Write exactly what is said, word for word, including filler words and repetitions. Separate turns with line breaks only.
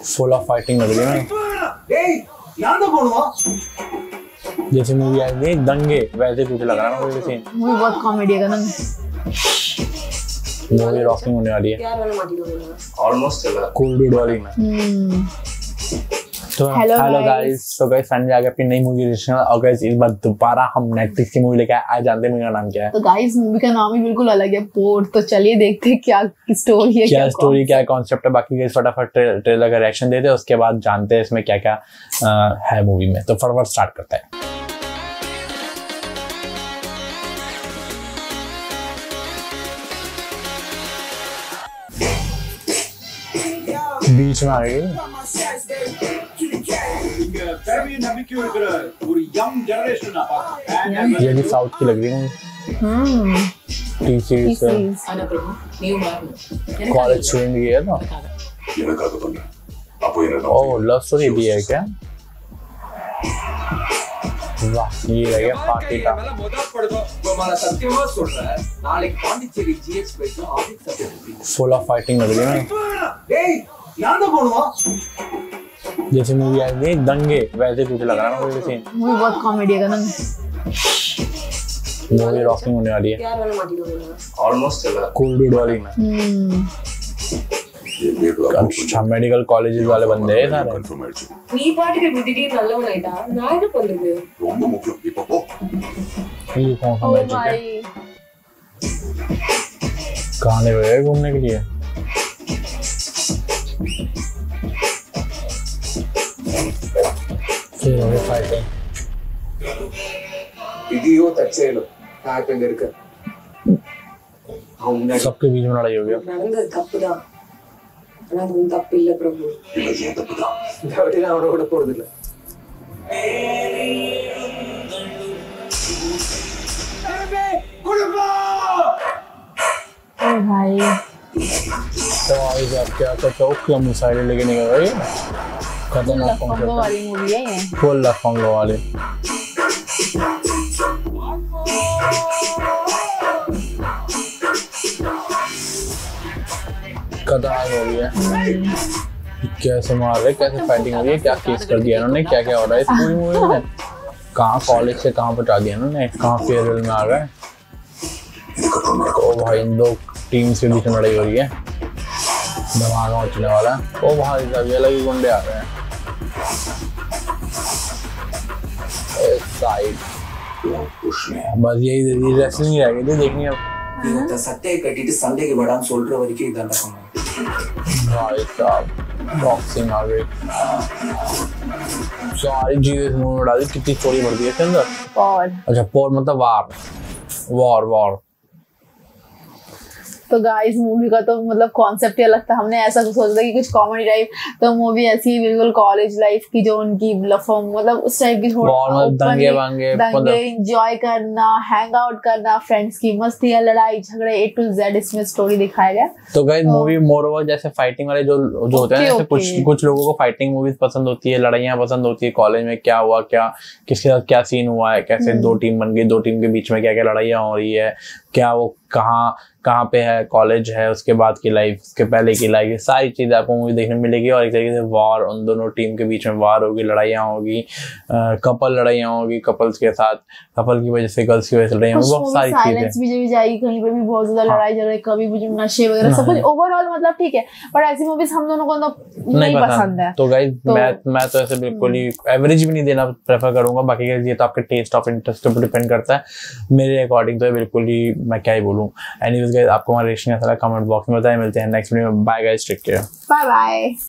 Full of fighting लग रही है ना, जैसे मूवी आई थी दंगे वैसे कुछ लग रहा है मुझे सीन।
मूवी बहुत कॉमेडी है ना,
मूवी रॉकिंग होने वाली है,
ऑलमोस्ट चला
कूल डूड वाली। तो हेलो गाइस, तो गाइस फाइनली आ गए अपनी नई मूवी रिएक्शन। और गाइस इस बार दोबारा हम नेटफ्लिक्स की मूवी लेके आए। जानते हैं मूवी का नाम क्या है?
तो गाइस मूवी का नाम ही बिल्कुल अलग है, पोर। तो चलिए देखते हैं क्या स्टोरी है,
क्या स्टोरी, क्या कॉन्सेप्ट है। बाकी गाइस फटाफट ट्रेलर का रिएक्शन देते हैं, उसके बाद जानते हैं इसमें क्या क्या है मूवी में। तो फटाफट स्टार्ट करते हैं। बीच में आ गई ये भी साउथ की लग रही है।
हम्म
टी सीरीज कॉलेज स्टूडेंट की है तो ओह लव स्टोरी भी है क्या? वाह, ये लग गया पार्टी का। फुल ऑफ फाइटिंग लग रही है ना, जैसे मूवी आई थी दंगे वैसे कुछ लग रहा है मुझे सीन।
मूवी बहुत कॉमेडी है ना,
मूवी रॉकिंग होने वाली है,
ऑलमोस्ट चला
कूल डूड वाली। अच्छा, मेडिकल कॉलेजेस वाले बंदे हैं सारे।
நீ பாட்டுக்கு விட்டுட்டே நல்லவன் ஆயிட்டா நான் என்ன பண்றது?
ரொம்ப முக்கியம் இப்ப போ।
ये कौन सा मैजिक है? कहाँ ले गए घूमने के लिए? फिर हमें फाइटिंग
इडियो तच्चेलो హ్యాపీగా இருக்க అవునా
सबके बीच में लड़ाई हो गया।
நடந்தது தப்புதான், ஆனா அது தப்பு இல்ல பிரபு।
இல்ல ஏன் தப்புதான்?
டவுட்டினா அவரை விட போறது இல்ல।
ओ भाई
तो आज आप क्या करते हो? क्या मिसाइलें लेके निकल रही है? खतरनाक
लफंगो वाली मूवी है ये,
फुल लफंगो वाली। खतरनाक हो गई है, कैसे मार रहे, कैसे फाइटिंग हो रही है, क्या केस कर दिया इन्होंने, क्या क्या हो रहा है इस पूरी मूवी में। कहाँ कॉलेज से कहाँ पहुंचा दिया इन्होंने, कहाँ फेयरवेल में आ गए। ओ भाई इन दो टीम्स के बीच में लड़ाई हो रही है, धमाका मचने वाला है। ओ भाई सभी अलग ही गुंडे आ रहे हैं साइड। बस यही रेसलिंग रह गई थी देखनी अब।
இந்த சட்டையை கட்டிட்டு சண்டைக்கு வடான்னு சொல்ற வரைக்கும் இதான் சொன்னேன்।
भाई साहब बॉक्सिंग आ गई, सारी चीजें मुंह में डाली। कितनी स्टोरी बढ़ती है इसके अंदर।
और
अच्छा पोर मतलब वार वॉर वॉर।
तो गाइस मूवी का तो मतलब कॉन्सेप्ट ही अलग था। हमने ऐसा सोचा था कि कुछ कॉमेडी टाइप, तो मूवी ऐसी बिल्कुल कॉलेज लाइफ की जो उनकी लफम मतलब उस टाइप की थोड़ा
दंगे वांगे
दंगे एंजॉय करना, हैंग आउट करना, फ्रेंड्स की मस्ती, लड़ाई झगड़े, ए टू जेड इसमें स्टोरी दिखाया गया।
तो गाइस मूवी मोर ओवर जैसे फाइटिंग वाले जो जो होते हैं जैसे कुछ कुछ लोगों को फाइटिंग मूवीज पसंद होती है, लड़ाइयाँ पसंद होती है, कॉलेज में क्या हुआ, क्या किसके साथ क्या सीन हुआ है, कैसे दो टीम बन गई, दो टीम के बीच में क्या क्या लड़ाइयाँ हो रही है, क्या वो कहाँ कहाँ पे है, कॉलेज है, उसके बाद की लाइफ, उसके पहले की लाइफ, सारी चीजें आपको मूवी देखने मिलेगी। और एक तरीके से वार, उन दोनों टीम के बीच में वार होगी, लड़ाइयाँ होगी, कपल लड़ाइयाँ होगी कपल्स के साथ, कपल की वजह से गर्ल्स की वजह से लड़ाइयाँ, बहुत सारी चीजें
भी भी जाएगी, कहीं पे भी बहुत ज्यादा लड़ाई झगड़े, कभी भी नशे वगैरह सब कुछ ओवरऑल मतलब ठीक है। बट ऐसी मूवीज हम दोनों को तो नहीं पसंद है।
तो गाइस मैं मैं तो ऐसे बिल्कुल ही एवरेज भी नहीं देना प्रेफर करूंगा। बाकी ये तो आपके टेस्ट ऑफ इंटरेस्ट पे डिपेंड करता है। मेरे अकॉर्डिंग तो बिल्कुल ही मैं क्या ही बोलूं। एनीवेज गाइस आपको हमारा रिएक्शन कैसा लगा कमेंट बॉक्स में बताएं। मिलते हैं नेक्स्ट वीडियो में। Bye guys, take care,
bye bye.